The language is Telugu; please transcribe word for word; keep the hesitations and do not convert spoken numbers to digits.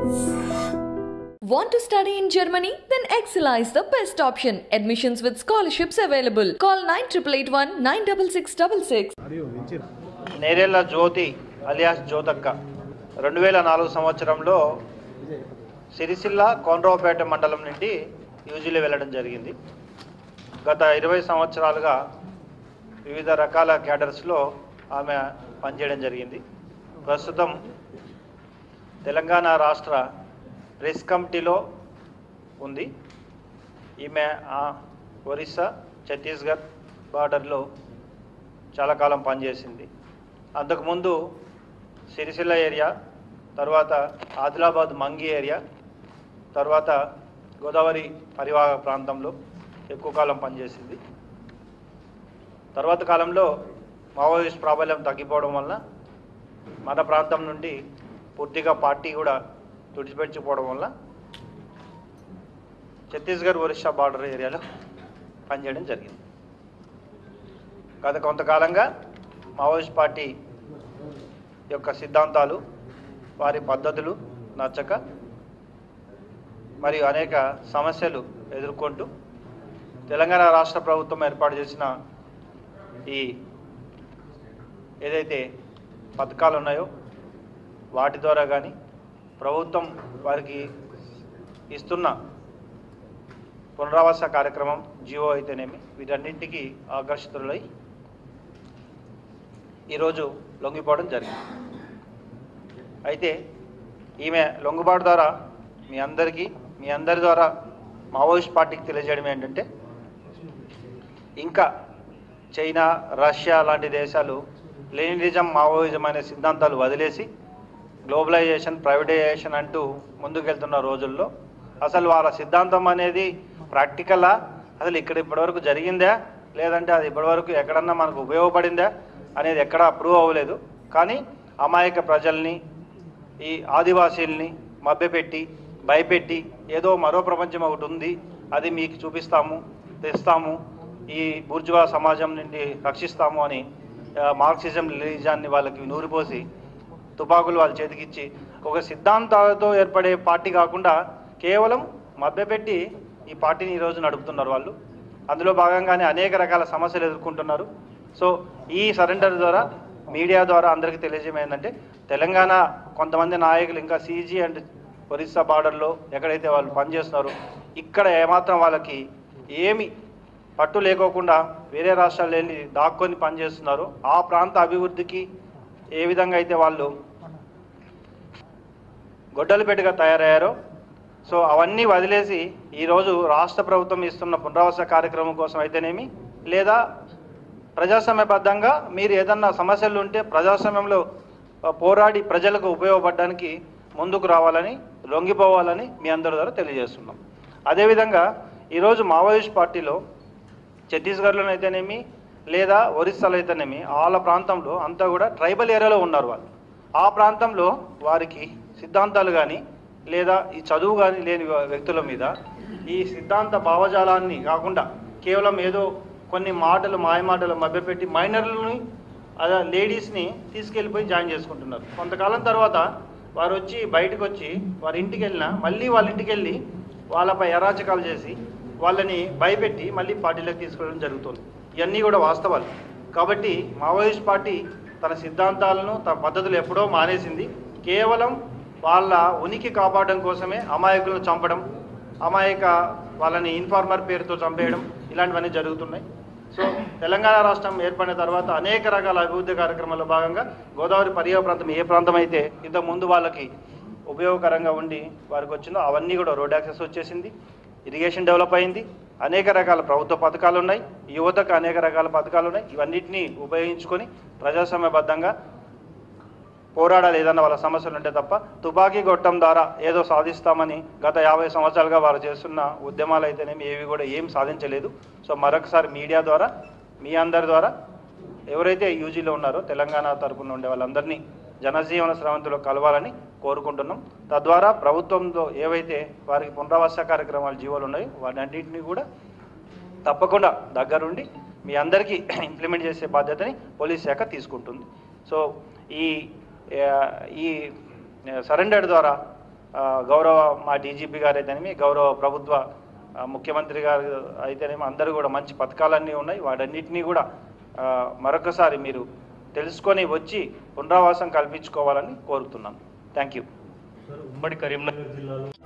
Want to study in Germany? Then Excella is the best option. Admissions with scholarships available. Call nine eight eight one nine six six six six. Nerella Jyothi alias జ్యోతక్క రెండు వేల నాలుగు సంవత్సరంలో సిరిసిల్ల కోనరావుపేట మండలం నుండి యూజీలో వెళ్ళడం జరిగింది. గత ఇరవై సంవత్సరాలుగా వివిధ రకాల క్యాడర్స్లో ఆమె పనిచేయడం జరిగింది. ప్రస్తుతం తెలంగాణ రాష్ట్ర ప్రెస్ కమిటీలో ఉంది. ఈమె ఒరిస్సా ఛత్తీస్గఢ్ బార్డర్లో చాలా కాలం పనిచేసింది. అంతకుముందు సిరిసిల్ల ఏరియా, తర్వాత ఆదిలాబాద్ మంగి ఏరియా, తర్వాత గోదావరి పరివాహక ప్రాంతంలో ఎక్కువ కాలం పనిచేసింది. తర్వాత కాలంలో మావోయిస్ట్ ప్రాబల్యం తగ్గిపోవడం వలన మన ప్రాంతం నుండి పూర్తిగా పార్టీ కూడా తుడిచిపెట్టిపోవడం వల్ల ఛత్తీస్గఢ్ ఒరిస్సా బార్డర్ ఏరియాలో పనిచేయడం జరిగింది. గత కొంతకాలంగా మావోయిస్ట్ పార్టీ యొక్క సిద్ధాంతాలు, వారి పద్ధతులు నచ్చక మరియు అనేక సమస్యలు ఎదుర్కొంటూ తెలంగాణ రాష్ట్ర ప్రభుత్వం ఏర్పాటు చేసిన ఈ ఏదైతే పథకాలు ఉన్నాయో వాటి ద్వారా కానీ ప్రభుత్వం వారికి ఇస్తున్న పునరావాస కార్యక్రమం జియో అయితేనేమి వీటన్నింటికి ఆకర్షితులై ఈరోజు లొంగిపోవడం జరిగింది. అయితే ఈమె లొంగుబాటు ద్వారా మీ అందరికీ మీ అందరి ద్వారా మావోయిస్ట్ పార్టీకి తెలియజేయడం ఏంటంటే, ఇంకా చైనా, రష్యా లాంటి దేశాలు లెనినిజం, మావోయిజం అనే సిద్ధాంతాలు వదిలేసి గ్లోబలైజేషన్, ప్రైవేటైజేషన్ అంటూ ముందుకెళ్తున్న రోజుల్లో అసలు వాళ్ళ సిద్ధాంతం అనేది ప్రాక్టికలా, అసలు ఇక్కడ ఇప్పటివరకు జరిగిందా లేదంటే అది ఇప్పటివరకు ఎక్కడన్నా మనకు ఉపయోగపడిందా అనేది ఎక్కడా ప్రూవ్ అవ్వలేదు. కానీ అమాయక ప్రజల్ని, ఈ ఆదివాసీల్ని మభ్యపెట్టి భయపెట్టి ఏదో మరో ప్రపంచం ఒకటి ఉంది, అది మీకు చూపిస్తాము, తెస్తాము, ఈ బూర్జువా సమాజం నుండి రక్షిస్తాము అని మార్క్సిజం రిలీజాన్ని వాళ్ళకి నూరిపోసి తుపాకులు వాళ్ళ చేతికిచ్చి ఒక సిద్ధాంతాలతో ఏర్పడే పార్టీ కాకుండా కేవలం మభ్యపెట్టి ఈ పార్టీని ఈరోజు నడుపుతున్నారు వాళ్ళు. అందులో భాగంగానే అనేక రకాల సమస్యలు ఎదుర్కొంటున్నారు. సో ఈ సరెండర్ ద్వారా మీడియా ద్వారా అందరికీ తెలియజేయడం ఏంటంటే, తెలంగాణ కొంతమంది నాయకులు ఇంకా సీజీ అండ్ ఒరిస్సా బార్డర్లో ఎక్కడైతే వాళ్ళు పనిచేస్తున్నారో ఇక్కడ ఏమాత్రం వాళ్ళకి ఏమి పట్టు లేకోకుండా వేరే రాష్ట్రాలు వెళ్ళి దాక్కొని పనిచేస్తున్నారు. ఆ ప్రాంత అభివృద్ధికి ఏ విధంగా అయితే వాళ్ళు గొడ్డలు పెట్టుగా తయారయ్యారో, సో అవన్నీ వదిలేసి ఈరోజు రాష్ట్ర ప్రభుత్వం ఇస్తున్న పునరావాస కార్యక్రమం కోసం అయితేనేమి, లేదా ప్రజాస్వామ్యబద్ధంగా మీరు ఏదన్నా సమస్యలు ఉంటే ప్రజాస్వామ్యంలో పోరాడి ప్రజలకు ఉపయోగపడడానికి ముందుకు రావాలని, లొంగిపోవాలని మీ అందరి ద్వారా తెలియజేస్తున్నాం. అదేవిధంగా ఈరోజు మావోయిస్ట్ పార్టీలో ఛత్తీస్గఢ్లోనైతేనేమి లేదా ఒరిస్సాలో అయితేనేమి వాళ్ళ ప్రాంతంలో అంతా కూడా ట్రైబల్ ఏరియాలో ఉన్నారు వాళ్ళు. ఆ ప్రాంతంలో వారికి సిద్ధాంతాలు కానీ లేదా ఈ చదువు కానీ లేని వ్యక్తుల మీద ఈ సిద్ధాంత భావజాలాన్ని కాకుండా కేవలం ఏదో కొన్ని మాటలు, మాయమాటలు మభ్యపెట్టి మైనర్లని, అదే లేడీస్ని తీసుకెళ్ళిపోయి జాయిన్ చేసుకుంటున్నారు. కొంతకాలం తర్వాత వారు వచ్చి బయటకు వచ్చి వారి ఇంటికి వెళ్ళినా మళ్ళీ వాళ్ళ ఇంటికి వెళ్ళి వాళ్ళపై అరాచకాలు చేసి వాళ్ళని భయపెట్టి మళ్ళీ పార్టీలోకి తీసుకెళ్ళడం జరుగుతుంది. ఇవన్నీ కూడా వాస్తవాలు. కాబట్టి మావోయిస్ట్ పార్టీ తన సిద్ధాంతాలను, తన పద్ధతులు ఎప్పుడో మానేసింది. కేవలం వాళ్ళ ఉనికి కాపాడడం కోసమే అమాయకులను చంపడం, అమాయక వాళ్ళని ఇన్ఫార్మర్ పేరుతో చంపేయడం ఇలాంటివన్నీ జరుగుతున్నాయి. సో తెలంగాణ రాష్ట్రం ఏర్పడిన తర్వాత అనేక రకాల అభివృద్ధి కార్యక్రమాల్లో భాగంగా గోదావరి పరివాహక ప్రాంతం ఏ ప్రాంతం అయితే ఇంతకుముందు వాళ్ళకి ఉపయోగకరంగా ఉండి వారికి వచ్చిందో అవన్నీ కూడా రోడ్ యాక్సెస్ వచ్చేసింది, ఇరిగేషన్ డెవలప్ అయింది, అనేక రకాల ప్రభుత్వ పథకాలు ఉన్నాయి, యువతకు అనేక రకాల పథకాలు ఉన్నాయి. ఇవన్నిటినీ ఉపయోగించుకొని ప్రజాస్వామ్యబద్ధంగా పోరాడాలి ఏదన్నా వాళ్ళ సమస్యలు ఉంటే తప్ప తుపాకీ గొట్టం ద్వారా ఏదో సాధిస్తామని గత యాభై సంవత్సరాలుగా వారు చేస్తున్న ఉద్యమాలు అయితేనేమి ఏవి కూడా ఏం సాధించలేదు. సో మరొకసారి మీడియా ద్వారా మీ అందరి ద్వారా ఎవరైతే యూజీలో ఉన్నారో తెలంగాణ తరపున ఉండే వాళ్ళందరినీ జనజీవన స్రవంతిలో కలవాలని కోరుకుంటున్నాం. తద్వారా ప్రభుత్వంలో ఏవైతే వారికి పునరావాస కార్యక్రమాలు జీవోలు ఉన్నాయో వాటన్నింటినీ కూడా తప్పకుండా దగ్గరుండి మీ అందరికీ ఇంప్లిమెంట్ చేసే బాధ్యతని పోలీస్ శాఖ తీసుకుంటుంది. సో ఈ ఈ సరెండర్ ద్వారా గౌరవ మా డీజీపీ గారు అయితేనేమి, గౌరవ ప్రభుత్వ ముఖ్యమంత్రి గారు అయితేనేమి అందరూ కూడా మంచి పథకాలన్నీ ఉన్నాయి. వాటన్నిటినీ కూడా మరొకసారి మీరు తెలుసుకొని వచ్చి పునరావాసం కల్పించుకోవాలని కోరుతున్నాను. Thank you. ఉమ్మడి కరీంనగర్ జిల్లాలో